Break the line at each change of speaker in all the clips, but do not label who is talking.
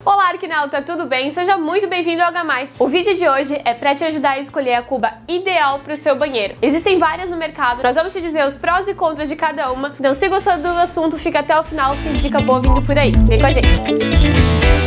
Olá, Arquinauta, tudo bem? Seja muito bem-vindo ao H+. O vídeo de hoje é para te ajudar a escolher a cuba ideal para o seu banheiro. Existem várias no mercado, nós vamos te dizer os prós e contras de cada uma. Então, se gostou do assunto, fica até o final que tem dica boa vindo por aí. Vem com a gente!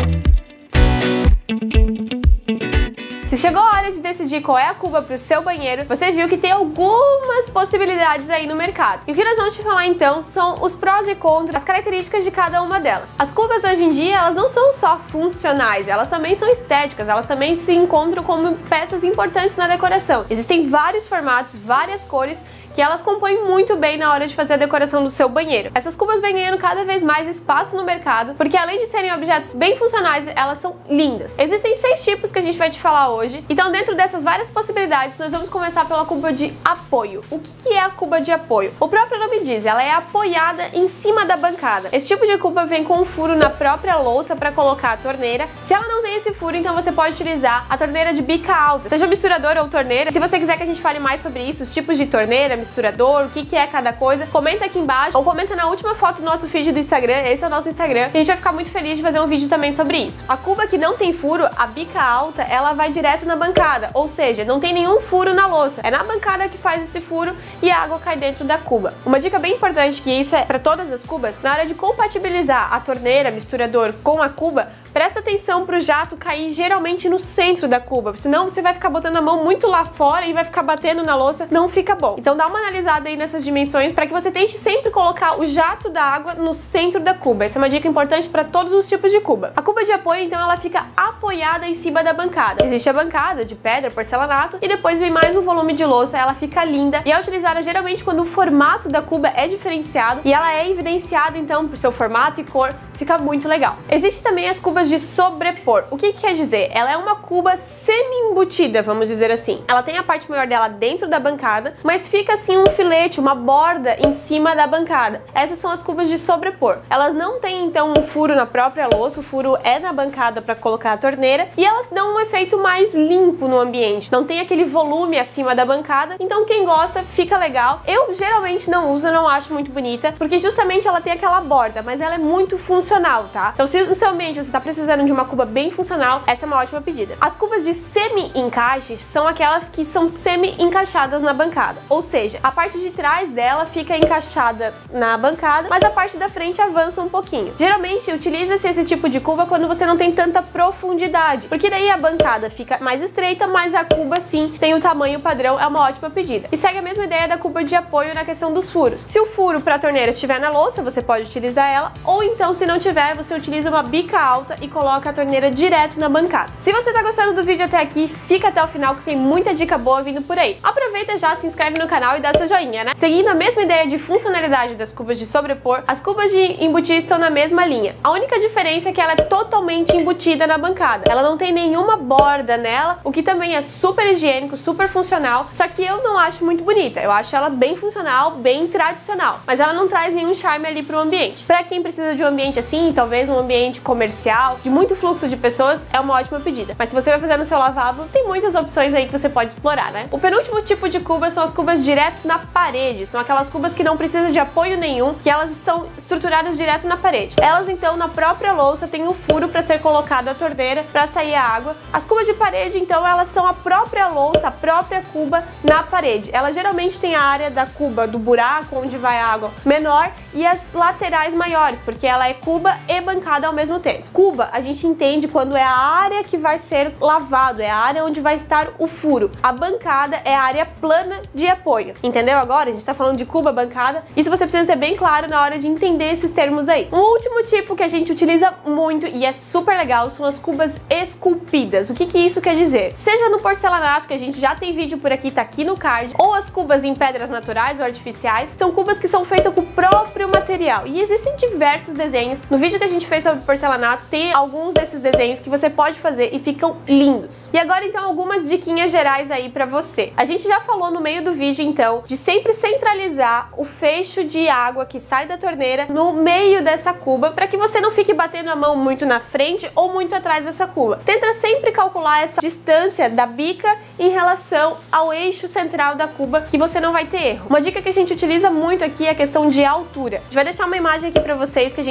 Se chegou a hora de decidir qual é a cuba para o seu banheiro, você viu que tem algumas possibilidades aí no mercado. E o que nós vamos te falar então são os prós e contras, as características de cada uma delas. As cubas hoje em dia, elas não são só funcionais, elas também são estéticas, elas também se encontram como peças importantes na decoração. Existem vários formatos, várias cores, que elas compõem muito bem na hora de fazer a decoração do seu banheiro. Essas cubas vêm ganhando cada vez mais espaço no mercado, porque além de serem objetos bem funcionais, elas são lindas. Existem 6 tipos que a gente vai te falar hoje, então dentro dessas várias possibilidades, nós vamos começar pela cuba de apoio. O que é a cuba de apoio? O próprio nome diz, ela é apoiada em cima da bancada. Esse tipo de cuba vem com um furo na própria louça para colocar a torneira. Se ela não tem esse furo, então você pode utilizar a torneira de bica alta, seja misturador ou torneira. Se você quiser que a gente fale mais sobre isso, os tipos de torneira, misturador, o que é cada coisa, comenta aqui embaixo ou comenta na última foto do nosso feed do Instagram, esse é o nosso Instagram, e a gente vai ficar muito feliz de fazer um vídeo também sobre isso. A cuba que não tem furo, a bica alta, ela vai direto na bancada, ou seja, não tem nenhum furo na louça, é na bancada que faz esse furo e a água cai dentro da cuba. Uma dica bem importante, que isso é para todas as cubas, na hora de compatibilizar a torneira, misturador com a cuba, presta atenção para o jato cair geralmente no centro da cuba, senão você vai ficar botando a mão muito lá fora e vai ficar batendo na louça, não fica bom. Então dá uma analisada aí nessas dimensões para que você tente sempre colocar o jato da água no centro da cuba. Essa é uma dica importante para todos os tipos de cuba. A cuba de apoio, então, ela fica apoiada em cima da bancada. Existe a bancada de pedra, porcelanato, e depois vem mais um volume de louça, ela fica linda e é utilizada geralmente quando o formato da cuba é diferenciado e ela é evidenciada, então, por seu formato e cor, fica muito legal. Existe também as cubas de sobrepor. O que quer dizer? Ela é uma cuba semi-embutida, vamos dizer assim. Ela tem a parte maior dela dentro da bancada, mas fica assim um filete, uma borda em cima da bancada. Essas são as cubas de sobrepor. Elas não têm então um furo na própria louça, o furo é na bancada para colocar a torneira e elas dão um efeito mais limpo no ambiente. Não tem aquele volume acima da bancada, então quem gosta, fica legal. Eu geralmente não uso, não acho muito bonita, porque justamente ela tem aquela borda, mas ela é muito funcional, tá? Então se no seu ambiente você está precisando de uma cuba bem funcional, essa é uma ótima pedida. As cubas de semi-encaixe são aquelas que são semi-encaixadas na bancada, ou seja, a parte de trás dela fica encaixada na bancada, mas a parte da frente avança um pouquinho. Geralmente utiliza-se esse tipo de cuba quando você não tem tanta profundidade, porque daí a bancada fica mais estreita, mas a cuba sim tem o tamanho padrão, é uma ótima pedida. E segue a mesma ideia da cuba de apoio na questão dos furos. Se o furo para a torneira estiver na louça, você pode utilizar ela, ou então se não tiver, você utiliza uma bica alta e coloca a torneira direto na bancada. Se você tá gostando do vídeo até aqui, fica até o final que tem muita dica boa vindo por aí. Aproveita já, se inscreve no canal e dá seu joinha, né? Seguindo a mesma ideia de funcionalidade das cubas de sobrepor, as cubas de embutir estão na mesma linha. A única diferença é que ela é totalmente embutida na bancada. Ela não tem nenhuma borda nela, o que também é super higiênico, super funcional, só que eu não acho muito bonita. Eu acho ela bem funcional, bem tradicional, mas ela não traz nenhum charme ali pro ambiente. Pra quem precisa de um ambiente assim, talvez um ambiente comercial, de muito fluxo de pessoas, é uma ótima pedida. Mas se você vai fazer no seu lavabo, tem muitas opções aí que você pode explorar, né? O penúltimo tipo de cuba são as cubas direto na parede. São aquelas cubas que não precisam de apoio nenhum, que elas são estruturadas direto na parede. Elas, então, na própria louça, tem um furo para ser colocado a torneira para sair a água. As cubas de parede, então, elas são a própria louça, a própria cuba na parede. Ela geralmente tem a área da cuba, do buraco onde vai a água, menor, e as laterais maiores, porque ela é cuba e bancada ao mesmo tempo. Cuba, a gente entende quando é a área que vai ser lavado, é a área onde vai estar o furo. A bancada é a área plana de apoio. Entendeu agora? A gente tá falando de cuba, bancada. Isso você precisa ter bem claro na hora de entender esses termos aí. Um último tipo que a gente utiliza muito e é super legal são as cubas esculpidas. O que isso quer dizer? Seja no porcelanato, que a gente já tem vídeo por aqui, tá aqui no card, ou as cubas em pedras naturais ou artificiais, são cubas que são feitas com o próprio material. E existem diversos desenhos. No vídeo que a gente fez sobre porcelanato, tem alguns desses desenhos que você pode fazer e ficam lindos. E agora, então, algumas diquinhas gerais aí pra você. A gente já falou no meio do vídeo, então, de sempre centralizar o fecho de água que sai da torneira no meio dessa cuba, para que você não fique batendo a mão muito na frente ou muito atrás dessa cuba. Tenta sempre calcular essa distância da bica em relação ao eixo central da cuba, que você não vai ter erro. Uma dica que a gente utiliza muito aqui é a questão de altura. A gente vai deixar uma imagem aqui pra vocês que a gente utiliza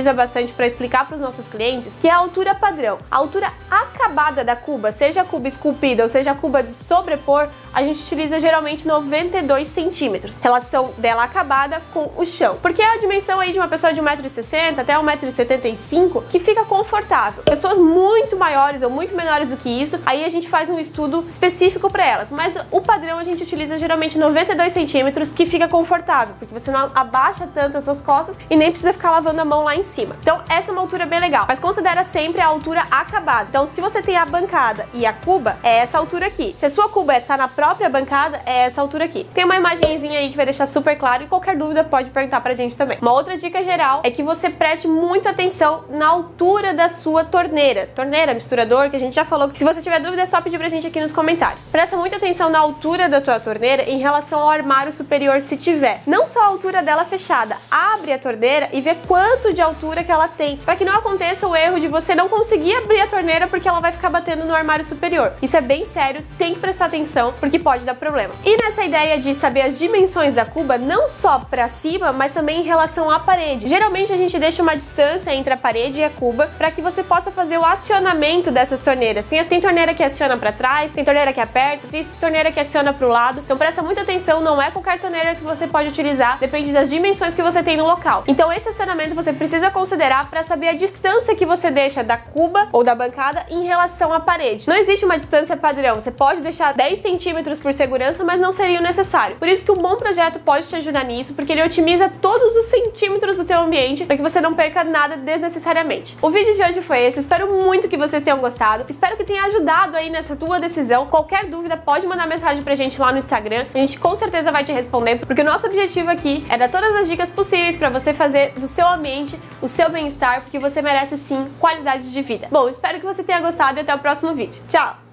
utiliza bastante para explicar para os nossos clientes, que é a altura padrão. A altura acabada da cuba, seja a cuba esculpida ou seja a cuba de sobrepor, a gente utiliza geralmente 92 centímetros, relação dela acabada com o chão. Porque é a dimensão aí de uma pessoa de 1,60 m até 1,75 m que fica confortável. Pessoas muito maiores ou muito menores do que isso, aí a gente faz um estudo específico para elas, mas o padrão a gente utiliza geralmente 92 centímetros que fica confortável, porque você não abaixa tanto as suas costas e nem precisa ficar lavando a mão lá em cima. Então essa é uma altura bem legal, mas considera sempre a altura acabada. Então se você tem a bancada e a cuba, é essa altura aqui. Se a sua cuba tá na própria bancada, é essa altura aqui. Tem uma imagenzinha aí que vai deixar super claro e qualquer dúvida pode perguntar pra gente também. Uma outra dica geral é que você preste muita atenção na altura da sua torneira. Torneira, misturador, que a gente já falou que se você tiver dúvida é só pedir pra gente aqui nos comentários. Presta muita atenção na altura da tua torneira em relação ao armário superior se tiver. Não só a altura dela fechada, abre a torneira e vê quanto de altura que ela tem, para que não aconteça o erro de você não conseguir abrir a torneira porque ela vai ficar batendo no armário superior. Isso é bem sério, tem que prestar atenção porque pode dar problema. E nessa ideia de saber as dimensões da cuba, não só para cima, mas também em relação à parede. Geralmente a gente deixa uma distância entre a parede e a cuba para que você possa fazer o acionamento dessas torneiras. Tem torneira que aciona para trás, tem torneira que aperta, tem torneira que aciona para o lado. Então presta muita atenção, não é qualquer torneira que você pode utilizar, depende das dimensões que você tem no local. Então esse acionamento você precisa considerar para saber a distância que você deixa da cuba ou da bancada em relação à parede. Não existe uma distância padrão, você pode deixar 10 centímetros por segurança, mas não seria o necessário. Por isso que um bom projeto pode te ajudar nisso, porque ele otimiza todos os centímetros do teu ambiente para que você não perca nada desnecessariamente. O vídeo de hoje foi esse, espero muito que vocês tenham gostado, espero que tenha ajudado aí nessa tua decisão. Qualquer dúvida pode mandar mensagem pra gente lá no Instagram, a gente com certeza vai te responder, porque o nosso objetivo aqui é dar todas as dicas possíveis para você fazer do seu ambiente o seu bem-estar, porque você merece sim qualidade de vida. Bom, espero que você tenha gostado e até o próximo vídeo. Tchau!